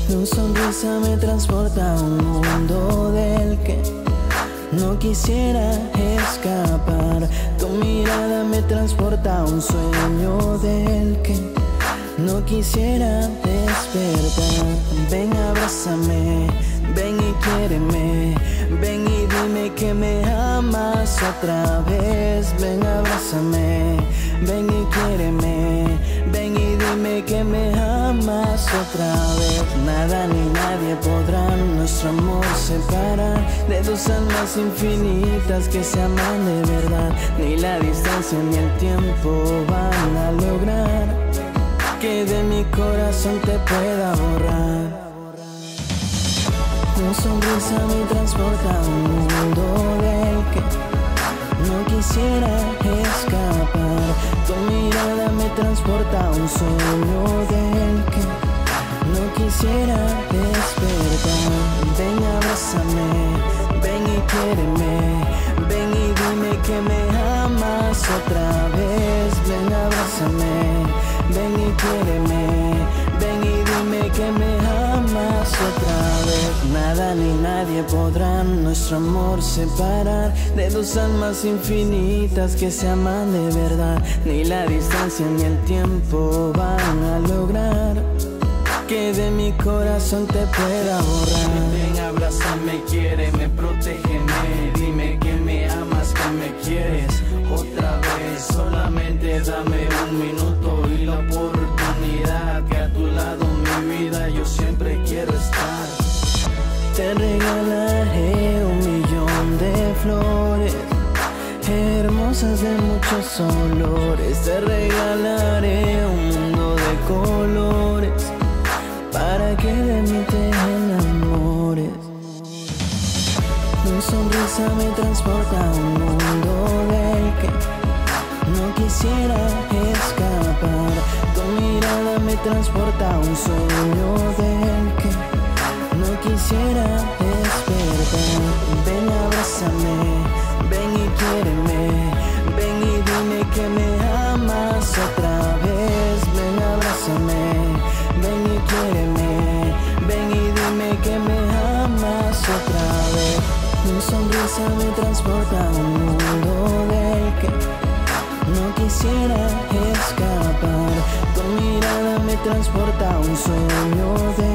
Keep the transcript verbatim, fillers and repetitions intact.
Tu sonrisa me transporta a un mundo del que no quisiera escapar. Tu mirada me transporta a un sueño del que no quisiera despertar. Ven, abrázame, ven y quiéreme, ven y dime que me amas otra vez. Ven, abrázame, ven y quiéreme, ven y dime que me amas otra vez. Nada ni nadie podrá nuestro amor separar de dos almas infinitas que se aman de verdad. Ni la distancia ni el tiempo van a lograr que de mi corazón te pueda borrar. Tu sonrisa me transporta a un mundo del que no quisiera escapar. Tu mirada me transporta a un sueño del que no quisiera despertar. Ven, abrázame, ven y quiéreme, ven y dime que me amas otra vez. Ven, abrázame, ven y quiéreme, ven y dime que me amas otra vez. Nada ni nadie podrá nuestro amor separar de dos almas infinitas que se aman de verdad. Ni la distancia ni el tiempo van a lograr que de mi corazón te pueda borrar. Ven, abrázame, quiéreme, protégeme, dime que me amas, que me quieres otra vez. Solamente dame un minuto y la oportunidad que a tu lado mi vida yo siempre quiero estar. Te regalaré un millón de flores hermosas de muchos olores. Te regalaré un mundo de colores para que de mí te enamores. Tu sonrisa me transporta a un mundo del que no quisiera escapar. Tu mirada me transporta a un sueño del que no quisiera despertar. Ven, abrázame, ven y quiéreme, ven y dime que me amas otra vez. Ven, abrázame, ven y quiéreme, ven y dime que me amas otra vez. Tu sonrisa me transporta a un mundo del que no quisiera escapar. Tu mirada me transporta a un sueño de